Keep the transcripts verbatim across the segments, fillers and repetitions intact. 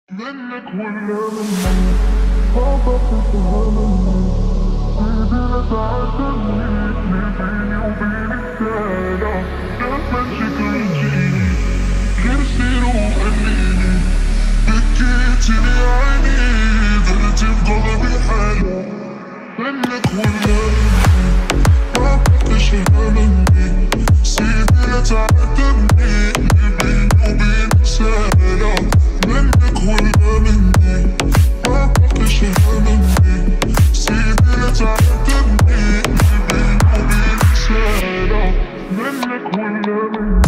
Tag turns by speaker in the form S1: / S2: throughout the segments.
S1: منك ولا مني خافك تفهمني سيدي لا تعاتبني اللي بيني وبينك سالة لما شكل تجيني غير سير وخليني بكيتي لي عيني درتي بقلبي حالة منك ولا مني خافك تفهمني سيدي لا تعاتبني اللي بيني وبينك سالة منك ولا مني خافك تفهمني سيدي لا تعاتبني اللي بيني وبينك سالة منك ولا مني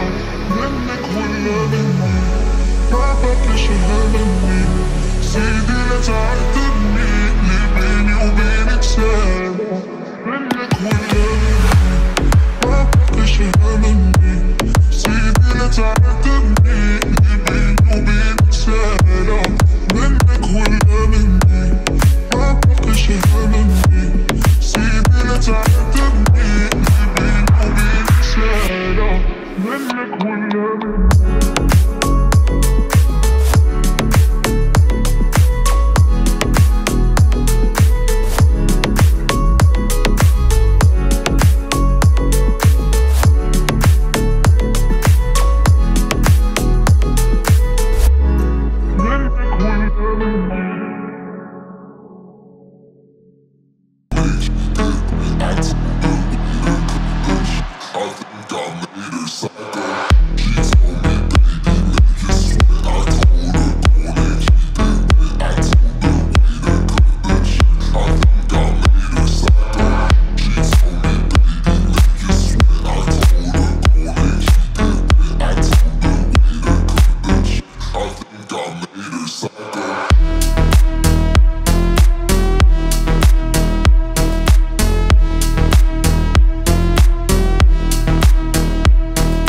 S1: منك ولا مني خافك تشهد مني سيدي